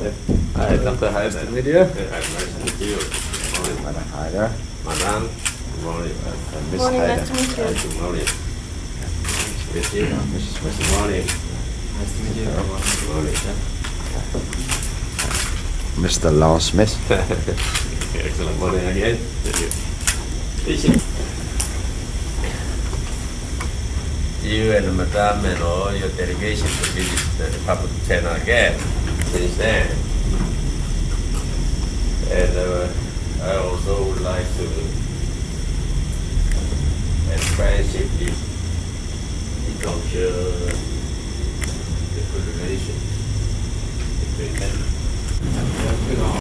Hi, Dr. Hayden. Nice to meet you. Nice to meet you. Morning. Madam Hyder. Madam, good morning. Miss Morning, Hyder. nice to meet you. Good morning. With you. Mrs. Good morning. Nice to meet you. Good morning. Mr. Long Smith. Excellent morning again. You and Madam and all your delegation to visit the Republic of China again since then. And I also would like to express the culture, the good relations between them.